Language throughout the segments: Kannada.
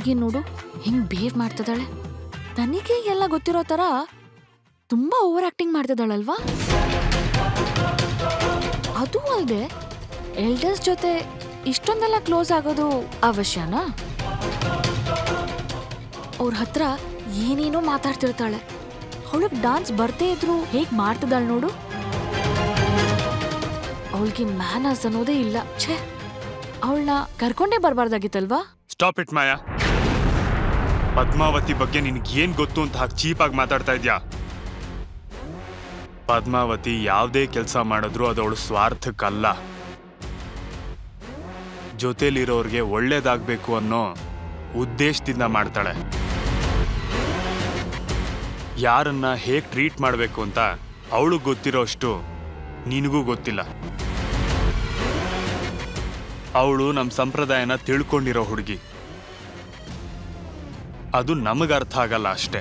ಹುಡುಗಿ ನೋಡು ಹಿಂಗ್ ಬಿಹೇವ್ ಮಾಡ್ತಿದ್ದಾಳೆ. ತನಿಗೆ ಎಲ್ಲ ಗೊತ್ತಿರೋ ತರ ತುಂಬಾ ಓವರ್ ಆಕ್ಟಿಂಗ್ ಮಾಡ್ತಿದ್ದಾಳಲ್ವಾ? ಅದು ಅಲ್ಲದೆ ಎಲ್ಡರ್ಸ್ ಜೊತೆ ಇಷ್ಟೊಂದೆಲ್ಲ ಕ್ಲೋಸ್ ಆಗೋದು ಅವಶ್ಯನಾ? ಅವ್ರ ಹತ್ರ ಏನೇನೋ ಮಾತಾಡ್ತಿರ್ತಾಳೆ. ಅವಳಿಗೆ ಡಾನ್ಸ್ ಬರ್ದೇ ಇದ್ರು ಹೇಗ್ ಮಾಡ್ತಿದ್ದಾಳೆ ನೋಡು. ಅವಳಿಗೆ ಮ್ಯಾನರ್ಸ್ ಅನ್ನೋದೇ ಇಲ್ಲ. ಛೇ, ಅವಳನ್ನ ಕರ್ಕೊಂಡೇ ಬರ್ಬಾರ್ದಾಗಿತ್ತಲ್ವಾ? Stop it Maya. ಪದ್ಮಾವತಿ ಬಗ್ಗೆ ನಿನ್ಗೆ ಏನ್ ಗೊತ್ತು ಅಂತ ಹಾಕಿ ಚೀಪಾಗಿ ಮಾತಾಡ್ತಾ ಇದ್ಯಾ? ಪದ್ಮಾವತಿ ಯಾವುದೇ ಕೆಲಸ ಮಾಡಿದ್ರು ಅದು ಅವಳು ಸ್ವಾರ್ಥಕ್ಕಲ್ಲ, ಜೊತೆಲಿರೋರ್ಗೆ ಒಳ್ಳೇದಾಗ್ಬೇಕು ಅನ್ನೋ ಉದ್ದೇಶದಿಂದ ಮಾಡ್ತಾಳೆ. ಯಾರನ್ನ ಹೇಗ್ ಟ್ರೀಟ್ ಮಾಡಬೇಕು ಅಂತ ಅವಳು ಗೊತ್ತಿರೋ ಅಷ್ಟು ನಿನಗೂ ಗೊತ್ತಿಲ್ಲ. ಅವಳು ನಮ್ಮ ಸಂಪ್ರದಾಯನ ತಿಳ್ಕೊಂಡಿರೋ ಹುಡುಗಿ. ಅದು ನಮಗ ಅರ್ಥ ಆಗಲ್ಲ ಅಷ್ಟೇ.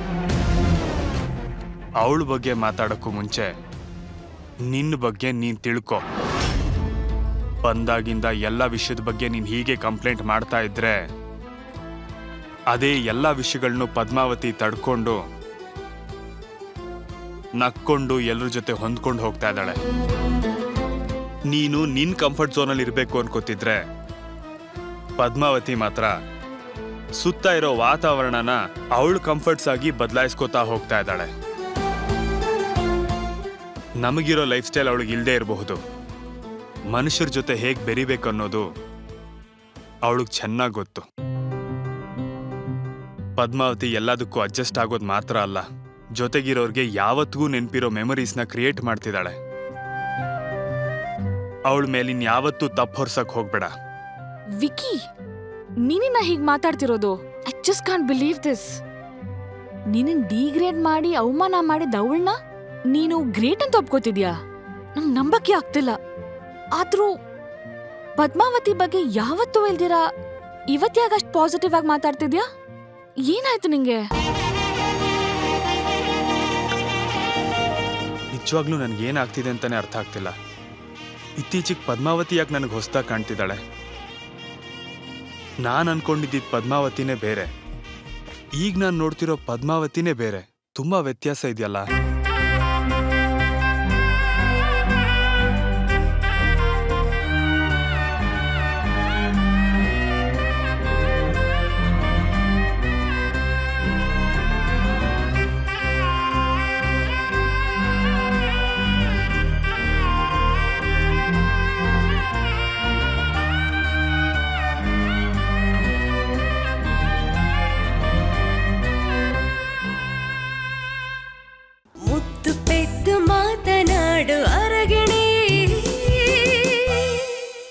ಅವಳ ಬಗ್ಗೆ ಮಾತಾಡೋಕ್ಕೂ ಮುಂಚೆ ನಿನ್ನ ಬಗ್ಗೆ ನೀನ್ ತಿಳ್ಕೊ. ಬಂದಾಗಿಂದ ಎಲ್ಲ ವಿಷಯದ ಬಗ್ಗೆ ನೀನ್ ಹೀಗೆ ಕಂಪ್ಲೇಂಟ್ ಮಾಡ್ತಾ ಇದ್ರೆ ಅದೇ ಎಲ್ಲ ವಿಷಯಗಳನ್ನು ಪದ್ಮಾವತಿ ತಡ್ಕೊಂಡು ನಕ್ಕೊಂಡು ಎಲ್ಲರ ಜೊತೆ ಹೊಂದ್ಕೊಂಡು ಹೋಗ್ತಾ ಇದ್ದಾಳೆ. ನೀನು ನಿನ್ ಕಂಫರ್ಟ್ ಝೋನಲ್ಲಿ ಇರಬೇಕು ಅನ್ಕೋತಿದ್ರೆ ಪದ್ಮಾವತಿ ಮಾತ್ರ ಸುತ್ತ ಇರೋ ವಾತಾವರಣನ ಅವಳು ಕಂಫರ್ಟ್ಸ್ ಆಗಿ ಬದಲಾಯಿಸ್ಕೋತಾ ಹೋಗ್ತಾ ಇದ್ದಾಳೆ. ನಮಗಿರೋ ಲೈಫ್ ಸ್ಟೈಲ್ ಅವಳಿಗೆ ಇಲ್ಲದೆ ಇರಬಹುದು. ಮನುಷ್ಯರ ಜೊತೆ ಹೇಗೆ ಬೆರಿಬೇಕು ಅನ್ನೋದು ಅವಳಿಗೆ ಚೆನ್ನಾಗಿ ಗೊತ್ತು. ಪದ್ಮಾವತಿ ಎಲ್ಲದಕ್ಕೂ ಅಡ್ಜಸ್ಟ್ ಆಗೋದು ಮಾತ್ರ ಅಲ್ಲ, ಜೊತೆಗಿರೋರ್ಗೆ ಯಾವತ್ತಿಗೂ ನೆನಪಿರೋ ಮೆಮೊರೀಸ್ನ ಕ್ರಿಯೇಟ್ ಮಾಡ್ತಿದ್ದಾಳೆ. ಅವಳ ಮೇಲಿನ ಯಾವತ್ತೂ ತಪ್ಪು ಹೊರ್ಸಕ್ ಹೋಗ್ಬೇಡ. ವಿಕಿ, ನೀನಿನ್ನ ಹೀಗ್ ಮಾತಾಡ್ತಿರೋದು? I just can't believe this. ನೀನಿನ್ ಡಿಗ್ರೇಡ್ ಮಾಡಿ ಅವಮಾನ ಮಾಡಿದ ಅವಳನ್ನ ನೀನು ಗ್ರೇಟ್ ಅಂತ ಒಪ್ಕೋತಿದ್ಯಾ? ನಂಗೆ ನಂಬಕ್ಕೆ ಆಗ್ತಿಲ್ಲ. ಆದ್ರೂ ಪದ್ಮಾವತಿ ಬಗ್ಗೆ ಯಾವತ್ತೂ ಇಲ್ದಿರಾ ಇವತ್ತ್ಯಾಗಷ್ಟು ಪಾಸಿಟಿವ್ ಆಗಿ ಮಾತಾಡ್ತಿದ್ಯಾ? ಏನಾಯ್ತು ನಿಂಗೆ? ನಿಜವಾಗ್ಲೂ ನನ್ಗೇನಾಗ್ತಿದೆ ಅಂತಾನೆ ಅರ್ಥ ಆಗ್ತಿಲ್ಲ. ಇತ್ತೀಚೆಗೆ ಪದ್ಮಾವತಿ ಯಾಕೆ ನನಗೆ ಹೊಸ್ದಾಗಿ ಕಾಣ್ತಿದ್ದಾಳೆ? ನಾನು ಅನ್ಕೊಂಡಿದ್ದಿದ್ದು ಪದ್ಮಾವತಿನೇ ಬೇರೆ, ಈಗ ನಾನು ನೋಡ್ತಿರೋ ಪದ್ಮಾವತಿನೇ ಬೇರೆ. ತುಂಬಾ ವ್ಯತ್ಯಾಸ ಇದೆಯಲ್ಲ.